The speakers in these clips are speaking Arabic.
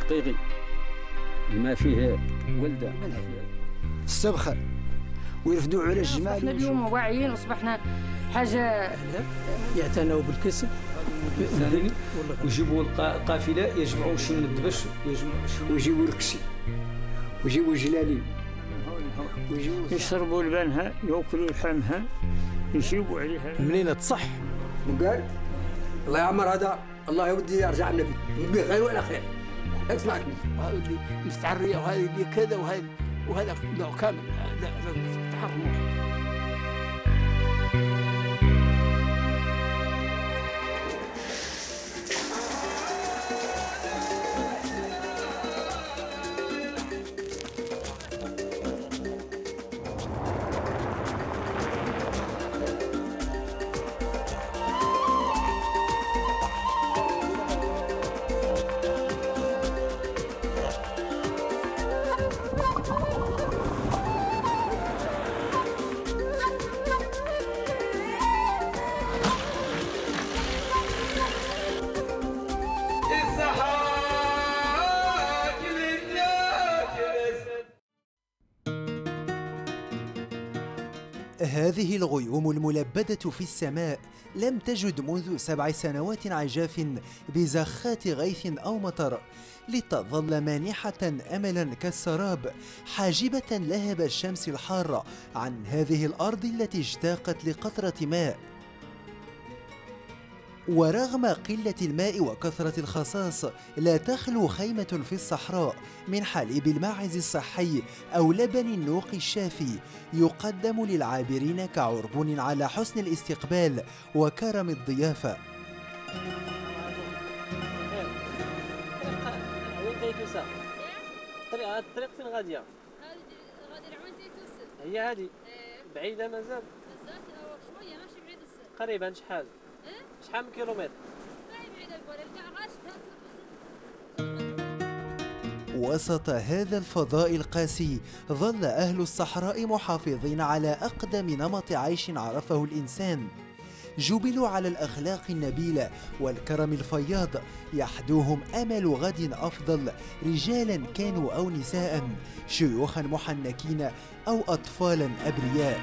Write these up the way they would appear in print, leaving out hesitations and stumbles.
دقيقي ما فيه ولده السبخه ويرفدوا على الجمال. احنا اليوم واعيين وصبحنا حاجه يعتنوا بالكسب ويجيبوا القافله يجمعوا شي من الدبش ويجيبوا الكسي ويجيبوا الجلالي يشربوا لبنها ياكلوا لحمها يجيبوا عليها منين تصح. وقال الله يعمر هذا الله يودي يرجع النبي بخير ولا خير. اسمعك هذا اللي مستعريه وهذا اللي كذا وهذا نوع كامل لازم تحرمه. هذه الغيوم الملبدة في السماء لم تجد منذ 7 سنوات عجاف بزخات غيث أو مطر، لتظل مانحة أملا كالسراب، حاجبة لهب الشمس الحارة عن هذه الأرض التي اشتاقت لقطرة ماء. ورغم قلة الماء وكثرة الخصاص لا تخلو خيمة في الصحراء من حليب الماعز الصحي أو لبن النوق الشافي يقدم للعابرين كعربون على حسن الاستقبال وكرم الضيافة. الطريق فين غادية؟ غادي لعوين تيتوس. هي هذه بعيدة مازال؟ مازال شوية ماشي بعيد قريبا شحال؟ شحال من كيلومتر؟ وسط هذا الفضاء القاسي ظل أهل الصحراء محافظين على أقدم نمط عيش عرفه الإنسان، جبلوا على الأخلاق النبيلة والكرم الفياض، يحدوهم أمل غد أفضل، رجالا كانوا أو نساء، شيوخا محنكين أو أطفالا أبرياء.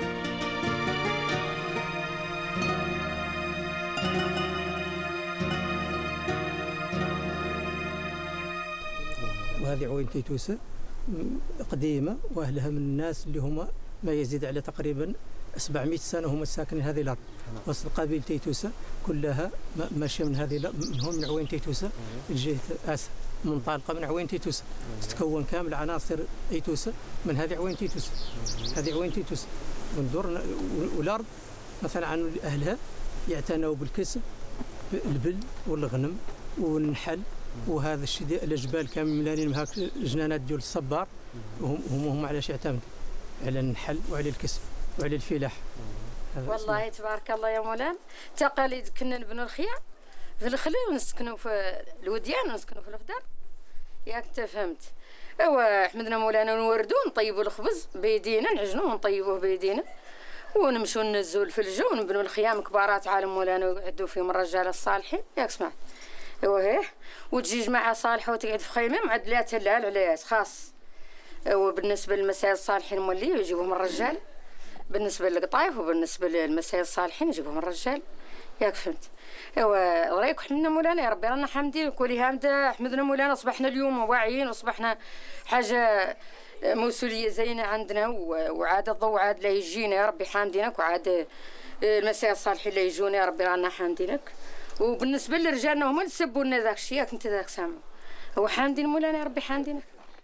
وهذه عوين تيتوسة قديمة وأهلها من الناس اللي هم ما يزيد على تقريبا 700 سنة هم ساكنين هذه الأرض. وسط قبيل تيتوسة كلها ماشية من هذه من عوين تيتوسة لجهة آسا، منطلقة من عوين تيتوسة، تتكون كامل عناصر تيتوسة من هذه عوين تيتوسة. هذه عوين تيتوسة وندور والأرض مثلا عن أهلها يعتنوا بالكسب، البل والغنم والنحل وهذا الشيء. الجبال كامل ملانين بهاك الجنانات ديال الصبار، وهم علاش يعتمدوا على النحل وعلى الكسب وعلى الفلاح. والله تبارك الله يا مولانا، تقاليد كنا نبنوا الخيام في الخليل ونسكنوا في الوديان ونسكنوا في الفدار، ياك انت فهمت. ايوا حمدنا مولانا نوردوا نطيبوا الخبز بيدينا، نعجنوه ونطيبوه بيدينا، ونمشوا ننزلوا الفلجه ونبنوا الخيام كبارات عالم مولانا ويعدوا فيهم الرجال الصالحين، ياك سمعت. ايوا هيه، وتجي جماعه صالحه وتقعد في خيمه معدلاتها لا العلايات خاص. وبالنسبه للمسائل الصالحين مولي يجيبوهم الرجال، بالنسبه للقطايف وبالنسبه للمسائل الصالحين يجيبوهم الرجال، ياك فهمت. ايوا رايك حنا مولانا يا ربي رانا حامدين كولي هامده حمدنا مولانا، صبحنا اليوم واعيين وصبحنا حاجه موسوليه زينه عندنا، وعاد الضوء عاد لا يجينا يا ربي حامدينك، وعاد المسائل الصالحين لا يجونا يا ربي رانا حامدينك. وبالنسبه لرجالنا هما اللي سبوا لنا ذاك الشيء، ياك انت ذاك سامع. هو حامدين مولانا يا ربي حامدينك.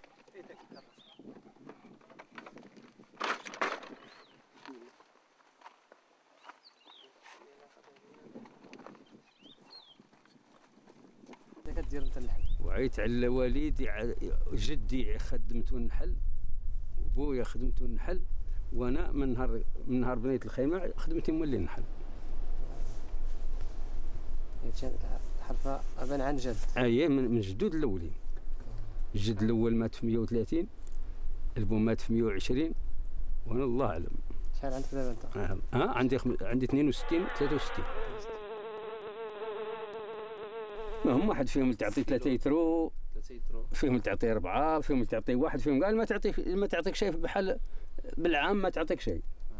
كدير انت النحل؟ وعيت على والدي، جدي خدمته النحل وبويا خدمته النحل، وانا من نهار بنيت الخيمه خدمتي مولي النحل. الحرفه ابان عن جد. اييه من جدود الاولين. الجد الاول مات في 130، البو مات في 120، وانا الله اعلم. شحال عندك دابا انت؟ عندي 62 63. ما هم واحد فيهم اللي تعطي 3 يترو فيهم اللي تعطي 4، فيهم اللي تعطي 1، فيهم قال ما تعطيك شيء بحال بالعام ما تعطيك شيء.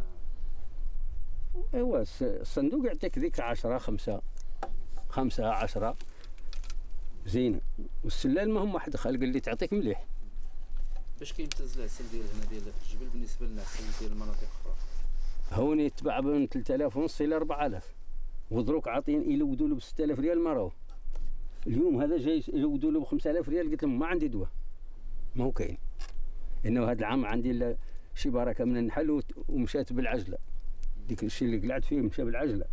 ايوا الصندوق يعطيك ذيك 10 5 10 زينه، والسلال ما هم واحد خالق اللي تعطيك مليح. باش كيمتاز العسل ديال هنا ديال في الجبل بالنسبه للعسل ديال المناطق الاخرى؟ هوني يتباع من 3000 ونص الى 4000، ودروك عاطين يلودوا له ب 6000 ريال ما راهو. اليوم هذا جاي يلودوا له ب 5000 ريال، قلت لهم ما عندي دواء، ما هو كاين. انه هذا العام عندي شي بركه من النحل ومشات بالعجله، ديك الشيء اللي قلعت فيه مشى بالعجله.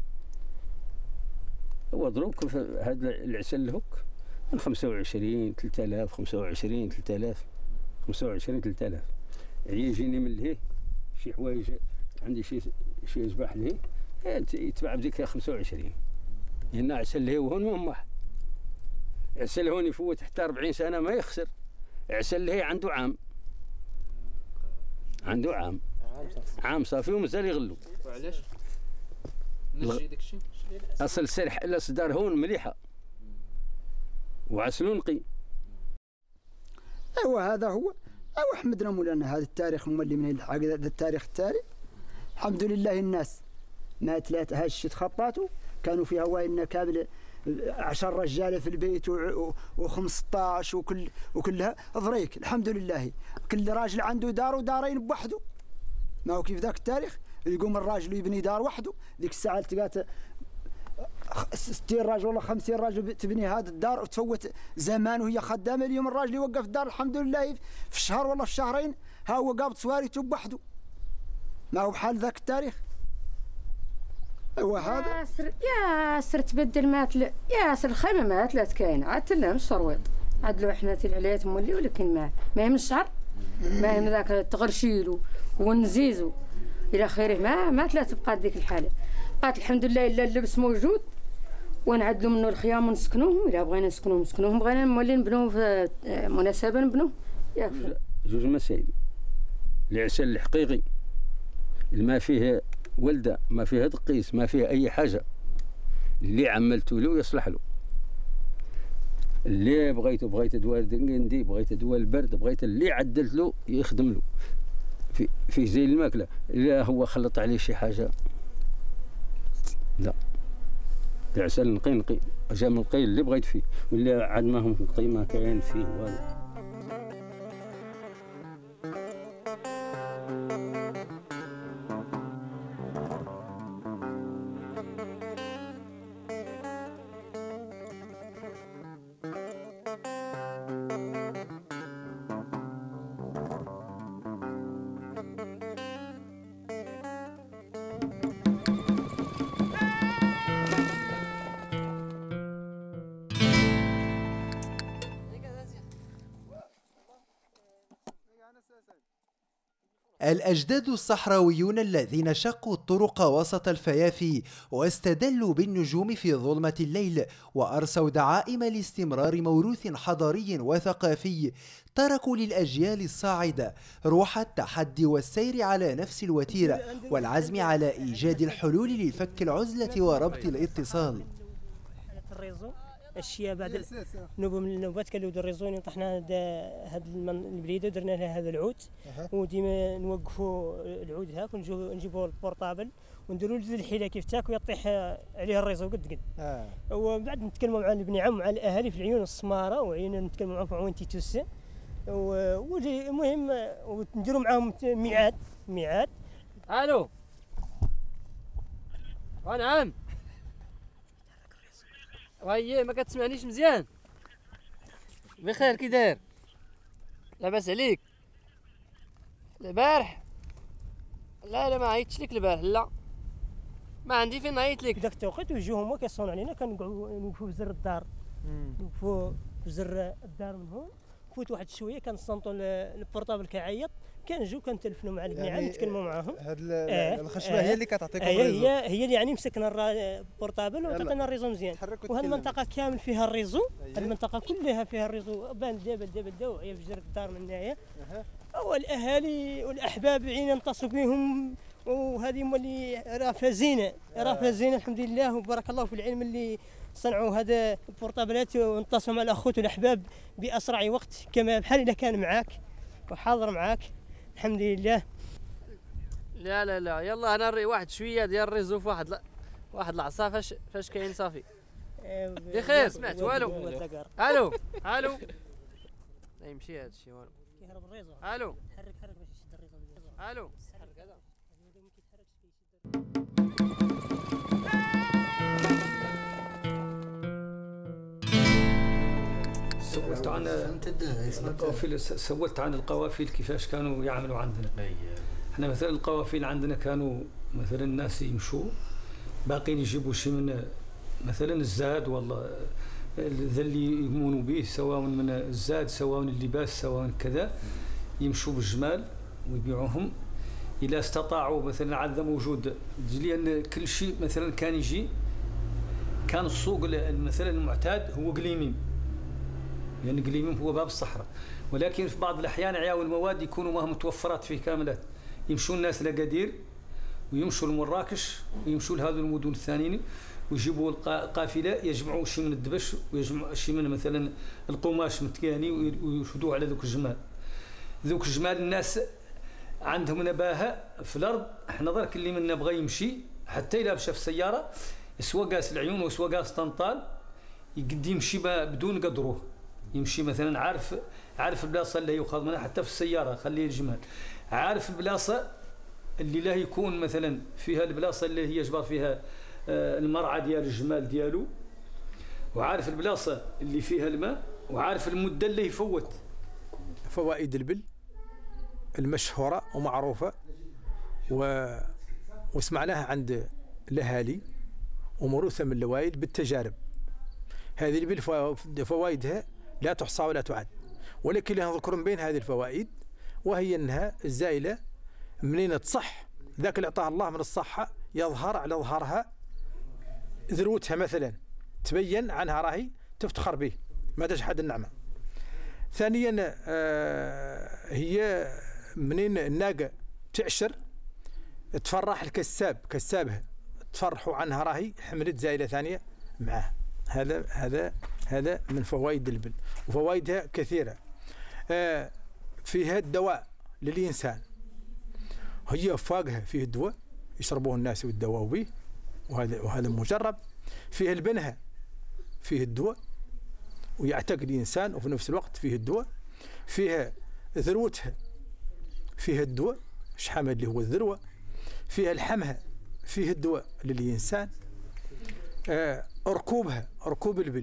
هو دروك هذا العسل الهك من 25 3000 25 3000 25 3000. يعني يجيني من لهيه شي حوايج، عندي شي اشباح لهيه يتباع بديك 25. لان عسل لهيه وهون مهم واحد. عسل هون يفوت حتى 40 سنه ما يخسر. عسل لهيه عنده عام صافي ومازال يغلو. وعلاش؟ نجي داكشي اصل السرح الا صدار هون مليحه وعسلو نقي. ايوا هذا هو. ايوا حمدنا مولانا، هذا التاريخ مولي من الحق، هذا التاريخ الحمد لله. الناس ما 3 هاش الشيء تخطاتوا كانوا فيها واين كامل 10 رجاله في البيت و15 وكلها ضريك. الحمد لله كل راجل عنده دار ودارين بوحده. ما هو كيف ذاك التاريخ يقوم الراجل يبني دار وحده، ديك الساعه تلقات 60 راجل ولا 50 راجل تبني هذا الدار وتفوت زمان وهي خدامه. اليوم الراجل يوقف الدار الحمد لله في الشهر ولا في شهرين ها هو قابض صواريته بوحده. ما هو بحال ذاك التاريخ. ايوا هذا ياسر تبدل ياسر الخيمه ما ثلاث كاين عاد لا من الشرويط عاد لو حنا عليها تمولي، ولكن ما من الشهر ما من ذاك التغرشيل والنزيز الى اخره ما ثلاث تبقى ديك الحاله. بقات الحمد لله الا اللبس موجود ونعدلوا منه الخيام ونسكنوهم. الا بغينا نسكنوهم، بغينا نولي نبنوه في مناسبه نبنوه. جوج مسائل. العسل الحقيقي اللي ما فيه ولده، ما فيه دقيس، ما فيه اي حاجه، اللي عملته له يصلح له. اللي بغيت دواء الدنقندي، بغيت دواء البرد، بغيت اللي عدلت له يخدم له فيه زي الماكله. الا هو خلط عليه شي حاجه لا. العسل نقي جا من القي اللي بغيت فيه، واللي عاد ما هو نقي ما كاين فيه والو. الأجداد الصحراويون الذين شقوا الطرق وسط الفيافي واستدلوا بالنجوم في ظلمة الليل وأرسوا دعائم لاستمرار موروث حضاري وثقافي، تركوا للأجيال الصاعدة روح التحدي والسير على نفس الوتيرة والعزم على إيجاد الحلول لفك العزلة وربط الاتصال. الشيء بعد نوبه من النوبات كانوا الريزون طحنا هاد البليده درنا لها هذا العود، وديما نوقفوا العود هاك ونجيبوا البورطابل ونديروا له الحيله كيف تاك ويطيح عليه الريزو قد وبعد نتكلموا مع ابن عم ومع الاهالي في العيون السماره وعينا نتكلموا معهم في عوين تيتوسا المهم ونديروا معاهم ميعاد. الو نعم وهي ما كتسمعنيش مزيان؟ بخير كي داير؟ لاباس عليك؟ البارح لا ما عيطتش لك البارح، لا ما عندي فين نعيط لك. داك التوقيت ويجيو هما كيصونوا علينا كنقعدوا نوقفوا في زر الدار، نوقفوا في زر الدار من هون، فوت واحد شويه كنصنطوا البورطابل كيعيط، كنجيو كنتلفنوا مع البنات يعني نتكلموا معاهم. هاد الخشبه هي اللي كتعطيكم الريزو؟ هي اللي يعني مسكنا البورطابل وعطينا الريزو مزيان. وهاد المنطقه كامل فيها الريزو، هاد المنطقه كلها فيها الريزو، بان دابا وعيا في جرة الدار من هنايا. والاهالي والاحباب عينا نتصلوا بهم وهذه اللي راه فيها زينه، راه فيها زينه الحمد لله وبارك الله في العلم اللي صنعوا هذا البورطابلات ونتصلوا مع الاخوت والاحباب باسرع وقت كما بحال اذا كان معاك وحاضر معاك الحمد لله. لا لا لا يلا انا نري واحد شويه ديال الريزو في واحد العصا فاش كاين صافي. بخير سمعت والو. الو الو لا يمشي هذا الشيء والو. كيهرب الريزو. الو حرك باش يشد الريزو. الو سولت عن القوافل كيفاش كانوا يعملوا عندنا. احنا مثلا القوافل عندنا كانوا مثلا الناس يمشوا باقيين يجيبوا شي من مثلا الزاد والله ذا اللي يؤمنوا به سواء من الزاد سواء اللباس سواء كذا يمشوا بالجمال ويبيعوهم إذا استطاعوا مثلا عندنا موجود لأن كل شيء مثلا كان يجي كان السوق مثلا المعتاد هو قليميم لأن قليميم هو باب الصحراء ولكن في بعض الأحيان عياو المواد يكونوا ما متوفرات فيه كاملات يمشوا الناس لأكادير ويمشوا لمراكش ويمشوا لهذه المدن الثانيين ويجيبوا القافله يجمعوا شيء من الدبش ويجمعوا شيء من مثلا القماش متكاني ويشدوه على ذوك الجمال. ذوك الجمال الناس عندهم نباهه في الارض احنا درك اللي منا بغى يمشي حتى الا مشى في السياره سواء قاس العيون وسواء قاس طنطال يقد يمشي بدون قدروه يمشي مثلا عارف البلاصه اللي يؤخذ منها حتى في السياره خليه الجمال عارف البلاصه اللي لا يكون مثلا فيها البلاصه اللي هي جبر فيها المرعى ديال الجمال ديالو وعارف البلاصه اللي فيها الماء وعارف المده اللي يفوت. فوائد البل المشهوره ومعروفه وسمعناها عند الاهالي وموروثه من الوالد بالتجارب. هذه البل فوائدها لا تحصى ولا تعد ولكن اللي نذكر من بين هذه الفوائد وهي انها الزائله منين تصح ذاك اللي اعطاه الله من الصحه يظهر على ظهرها ذروتها مثلا تبين عنها راهي تفتخر به ما تجحد النعمه. ثانيا هي منين الناقه تعشر تفرح كسابها تفرحوا عنها راهي حملت زائله ثانيه معاه. هذا من فوائد البل وفوائدها كثيره. فيها الدواء للإنسان هي فاقها فيه الدواء يشربوه الناس ويتدواوا به وهذا مجرب. فيه البنهة فيه الدواء ويعتقد الإنسان وفي نفس الوقت فيه الدواء. فيها ذروتها فيه الدواء شحمة اللي هو الذروة. فيها الحمها فيه الدواء للإنسان. ركوبها ركوب البل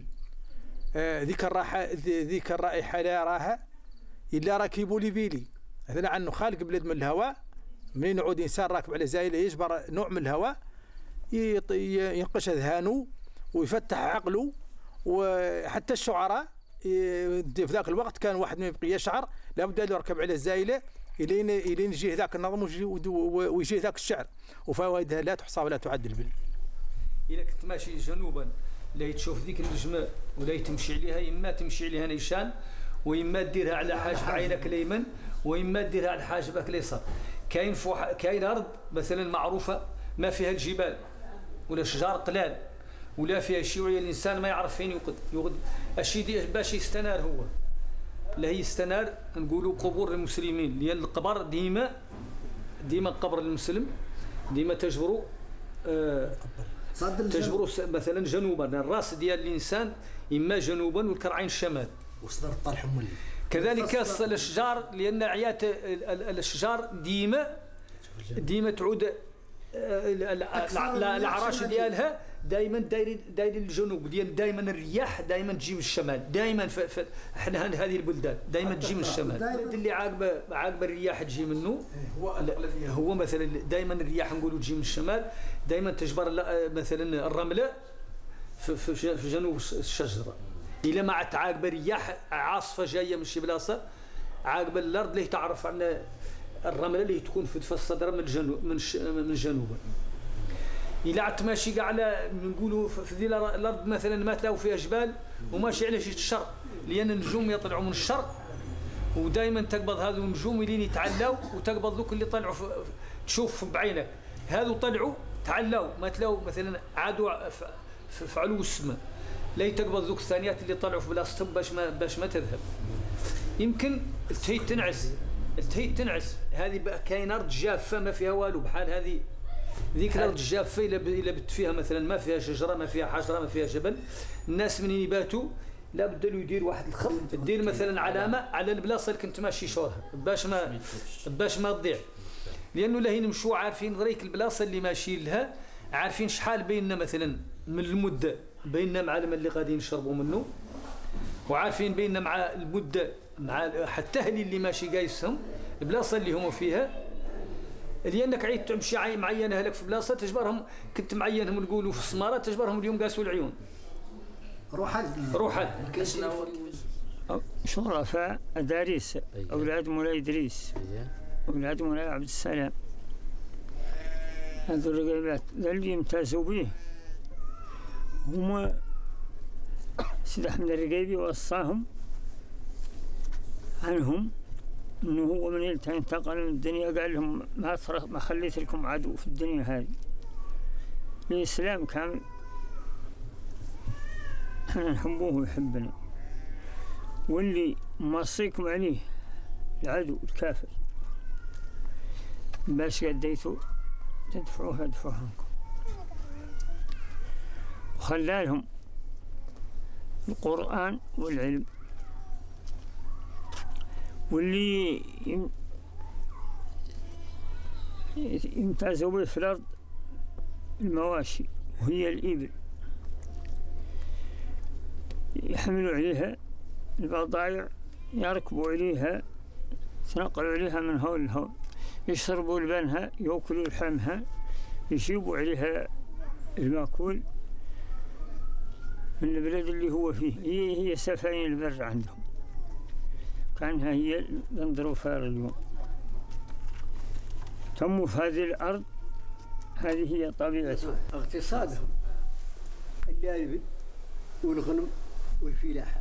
ذيك الرائحة لا يراها إلا راكبوا لبيلي. هذا عنه خالق بلد من الهواء منين يعود إنسان راكب على زايلة يجبر نوع من الهواء ينقش أذهانه ويفتح عقله. وحتى الشعراء في ذاك الوقت كان واحد ما يبقى يشعر لابد أن يركب على الزايلة إلين يجيه ذاك النظم ويجيه ذاك الشعر. وفوائدها لا تحصى ولا تعد البل. إذا كنت ماشي جنوبا لا تشوف ذيك النجمة ولا تمشي عليها إما تمشي عليها نيشان وإما ديرها على حاجب عينك اليمين وإما ديرها على حاجبك اليسار. كاين أرض مثلا معروفة ما فيها الجبال ولا شجار قلال ولا فيها شيوعية الإنسان ما يعرف فين يوقد الشيء باش يستنار هو لا يستنار نقولوا قبور المسلمين لأن القبر ديما قبر المسلم ديما تجبروا مثلا جنوبا الراس ديال الإنسان إما جنوبا والكرعين الشمال وصدر الطرح مولي. كذلك الاشجار لان عيات الاشجار ديما تعود العراش ديالها دائما داير الجنوب ديال دائما الرياح دائما تجي من الشمال دائما احنا هذه البلدان دائما تجي من الشمال. اللي عاقبه الرياح تجي منه هو مثلا دائما الرياح نقولوا تجي من الشمال دائما تجبر مثلا الرمله في جنوب الشجره. إلا ما عاقب رياح عاصفة جاية من شي بلاصة عاقب الأرض اللي تعرف عن الرملة اللي تكون في الصدر من الجنوب من الجنوب. إلا عاد ماشي كاع على نقولوا في ذي الأرض مثلا ما تلاقوا فيها جبال وماشي على شي الشرق لأن النجوم يطلعوا من الشرق ودائما تقبض هذو النجوم اللي يتعلاو، وتقبض ذوك اللي طلعوا تشوف بعينك هذو طلعوا تعلاو، ما تلاو مثلا عادوا في علو السماء، لا تقبض ذوك الثانيات اللي طلعوا في بلاصتهم باش ما تذهب. يمكن التهيت تنعس هذه كاين ارض جافه ما فيها والو، بحال هذه ذيك الارض الجافه الا بت فيها مثلا ما فيها شجره ما فيها حجره ما فيها جبل، الناس منين يباتوا لا بد له يدير واحد الخط، دير مثلا علامه على البلاصه اللي كنت ماشي شورها باش ما تضيع، لانه لا نمشوا عارفين غريك البلاصه اللي ماشيين لها، عارفين شحال بيننا مثلا من المده بيننا مع الماء اللي غادي نشربوا منه، وعارفين بيننا مع المده مع حتى اهلي اللي ماشي قايسهم البلاصه اللي هم فيها، لانك عيد تمشي معينه لك في بلاصه تجبرهم، كنت معينهم نقولوا في السماره تجبرهم اليوم قاسوا العيون روحا شرفاء أداريس أولاد مولاي إدريس أولاد مولاي عبد السلام، هذو الرقيبات اللي يمتازوا به هما سيد أحمد الرقيبي وصاهم عنهم إنه هو من انتقل من الدنيا قال لهم ما خليت لكم عدو في الدنيا هذه، الإسلام كامل احنا نحبوه ويحبنا، واللي موصيكم عليه العدو الكافر باش قديتوا تدفعوه يدفعوه عنكم، وخلالهم القرآن والعلم، واللي يمتازوا به في الأرض المواشي وهي الإبل، يحملوا عليها البضائع، يركبوا عليها يتنقلوا عليها من هون لهون، يشربوا لبنها يأكلوا لحمها، يجيبوا عليها المأكول من البلد اللي هو فيه، هي سفاين البر عندهم كانها هي الظروفار اليوم، تموا في هذه الأرض، هذه هي طبيعتهم. اقتصادهم الإبل والغنم والفلاحة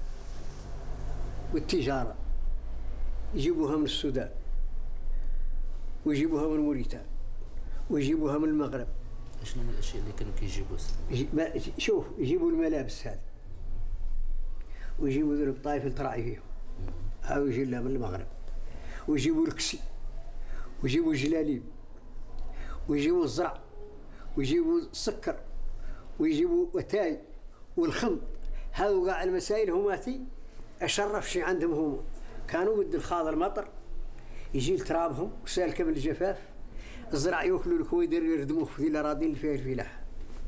والتجارة، يجيبوها من السودان ويجيبوها من موريتانيا ويجيبوها من المغرب. شنو من الاشياء اللي كانوا كيجيبوا؟ شوف يجيبوا الملابس هذه ويجيبوا ذول الطائف اللي تراعي فيهم، هاو يجي لها من المغرب، ويجيبوا الكسي ويجيبوا الجلاليب ويجيبوا الزرع ويجيبوا السكر ويجيبوا وتاي والخمط، هذو قاع المسائل هماتي اشرف شيء عندهم هم، كانوا بد الخاض المطر يجي لترابهم وسالكه من الجفاف، الزرع ياكلوا الكويدر يردموه في الاراضي اللي فيها الفلاحه،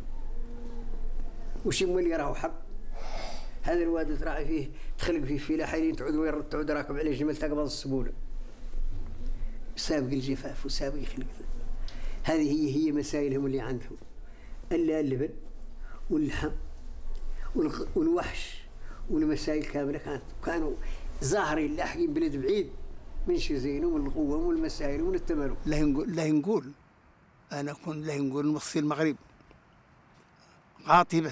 وش اللي راهو حق هذا الواد تراعي فيه تخلق فيه فلاحه اللي تعود راكب عليه جمل تقبض السبوله، سابق الجفاف وسابق يخلق، هذه هي مسائلهم اللي عندهم، الا اللبن واللحم والوحش والمسائل كامله كانوا ظاهرين لاحقين بلد بعيد من شزين ومن القوه ومن المسائل ومن التملك. لا نقول انا كنت لا نقول نوصي المغرب قاطبه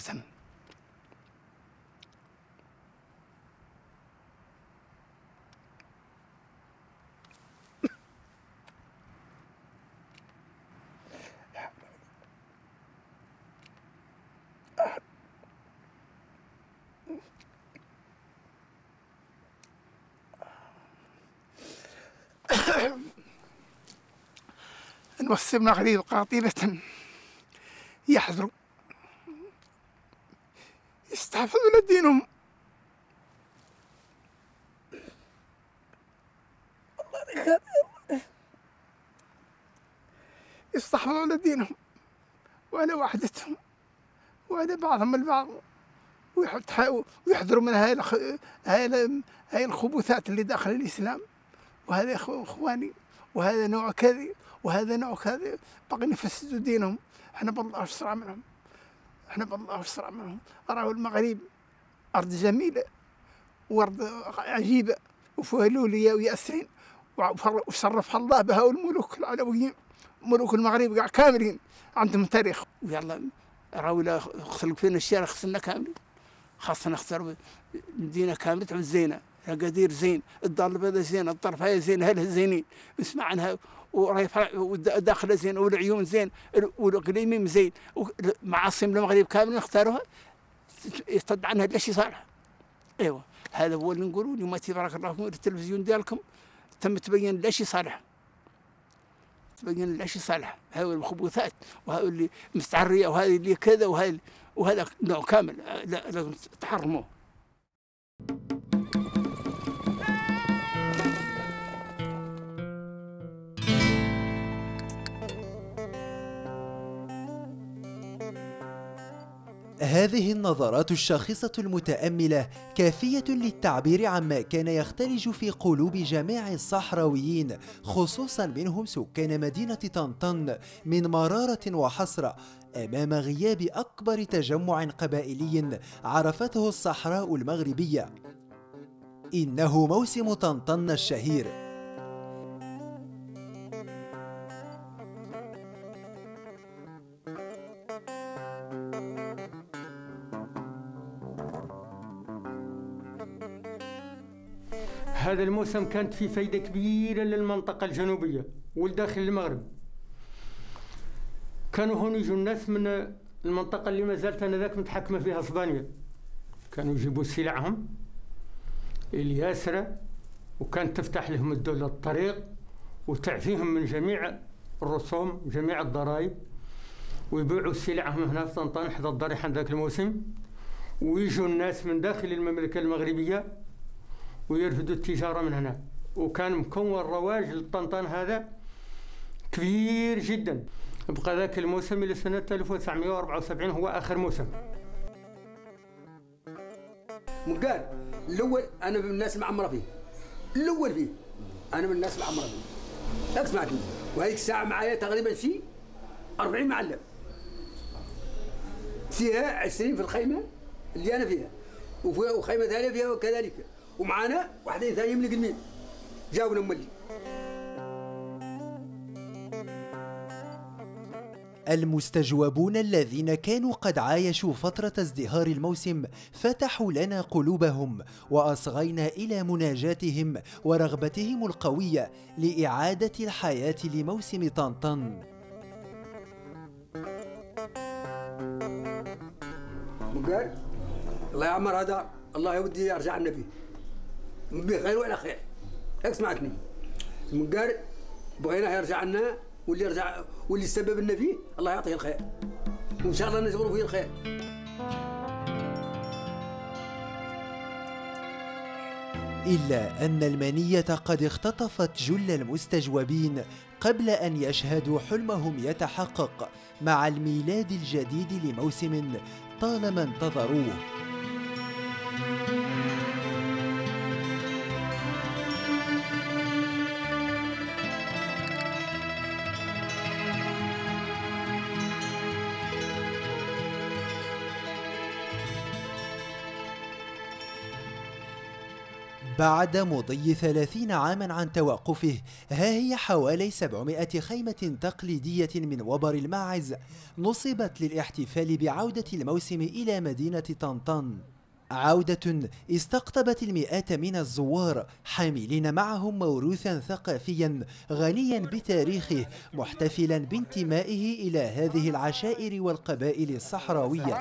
نوصي المغرب قاطبة يحذروا يستحفظوا لدينهم، يستحفظوا لدينهم وعلى وحدتهم وعلى بعضهم البعض، ويحذروا من هاي الخبثات اللي داخل الإسلام، وهذا إخواني وهذا نوع كذا وهذا نوع كذا باقي يفسدوا دينهم، احنا بالله اسرع منهم، احنا بالله اسرع منهم. راهو المغرب ارض جميله وارض عجيبه وفيها لولية وياسين، وشرفها الله بها الملوك العلويين، ملوك المغرب كاع كاملين عندهم تاريخ. ويلا راهو لا خلق فينا الشارع خصنا كاملين، خاصنا نختار مدينه كامله تعود زينه، القدير زين، الدار البيضاء زين، الطرفايه زين، اهلها زينين، نسمع عنها وداخله زين، والعيون زين، والاقليميم زين، معاصم المغرب كامل نختاروها يصد عنها لا شيء صالح. ايوه هذا هو اللي نقوله. اليوم تبارك الله في التلفزيون ديالكم تم تبين لا شيء صالح، تبين لا شيء صالح. هذول المخبوثات وهذول اللي مستعريه وهذه اللي كذا وهذا نوع كامل لازم تحرموه. هذه النظرات الشاخصة المتأملة كافية للتعبير عما كان يختلج في قلوب جميع الصحراويين، خصوصا منهم سكان مدينة طنطن، من مرارة وحسرة أمام غياب أكبر تجمع قبائلي عرفته الصحراء المغربية. إنه موسم طنطن الشهير. هذا الموسم كانت فيه فايدة كبيرة للمنطقة الجنوبية والداخل المغرب. كانوا هون يجوا الناس من المنطقة اللي ما زالت انذاك متحكمة فيها اسبانيا، كانوا يجيبوا سلعهم الياسرة، وكانت تفتح لهم الدولة الطريق وتعفيهم من جميع الرسوم جميع الضرائب، ويبيعوا سلعهم هنا في طنطان حدا الضريح ذاك الموسم، ويجوا الناس من داخل المملكة المغربية ويرفدوا التجارة من هنا. وكان مكون رواج لطنطان هذا كبير جدا. بقى ذاك الموسم إلى سنة 1974 هو آخر موسم. مقال الأول أنا من الناس المعمرة فيه، الأول فيه أنا من الناس المعمرة فيه. لا سمعتني. وهذيك الساعة معايا تقريبا شيء 40 معلم. فيها 20 في الخيمة اللي أنا فيها، وخيمة ثانية فيها وكذلك، ومعانا واحدين ثانيين من القدمين جاوبنا مولي. المستجوبون الذين كانوا قد عايشوا فترة ازدهار الموسم فتحوا لنا قلوبهم وأصغينا إلى مناجاتهم ورغبتهم القوية لإعادة الحياة لموسم طنطن. مقال الله يعمر هذا، الله يودي يرجع النبي بخير ولا خير. هيك سمعتني. مقال بغيناه يرجع لنا، واللي سببنا فيه الله يعطيه الخير، وان شاء الله نشغلوا فيه الخير. إلا أن المنية قد اختطفت جل المستجوبين قبل أن يشهدوا حلمهم يتحقق مع الميلاد الجديد لموسم طالما انتظروه. بعد مضي 30 عاما عن توقفه، ها هي حوالي 700 خيمة تقليدية من وبر الماعز نصبت للاحتفال بعودة الموسم إلى مدينة طنطن. عودة استقطبت المئات من الزوار حاملين معهم موروثا ثقافيا غنيا بتاريخه، محتفلا بانتمائه إلى هذه العشائر والقبائل الصحراوية.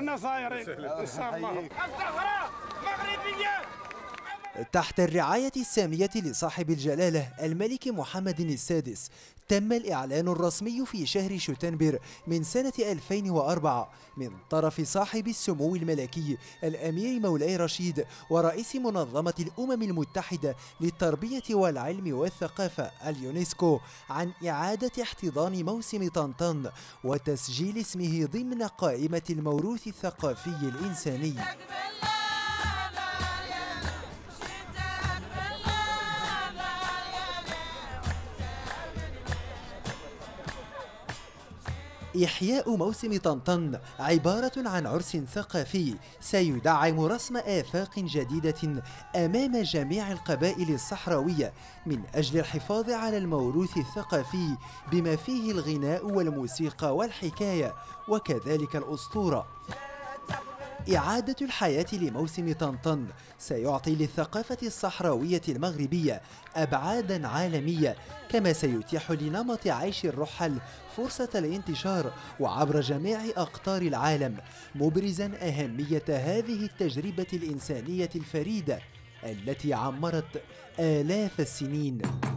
تحت الرعاية السامية لصاحب الجلالة الملك محمد السادس، تم الإعلان الرسمي في شهر شتنبر من سنة 2004 من طرف صاحب السمو الملكي الأمير مولاي رشيد ورئيس منظمة الأمم المتحدة للتربية والعلم والثقافة اليونسكو عن إعادة احتضان موسم طنطن وتسجيل اسمه ضمن قائمة الموروث الثقافي الإنساني. إحياء موسم طنطن عبارة عن عرس ثقافي سيدعم رسم آفاق جديدة أمام جميع القبائل الصحراوية من أجل الحفاظ على الموروث الثقافي بما فيه الغناء والموسيقى والحكاية وكذلك الأسطورة. إعادة الحياة لموسم طنطن سيعطي للثقافة الصحراوية المغربية أبعاداً عالمية، كما سيتيح لنمط عيش الرحل فرصة الانتشار وعبر جميع أقطار العالم، مبرزاً أهمية هذه التجربة الإنسانية الفريدة التي عمرت آلاف السنين.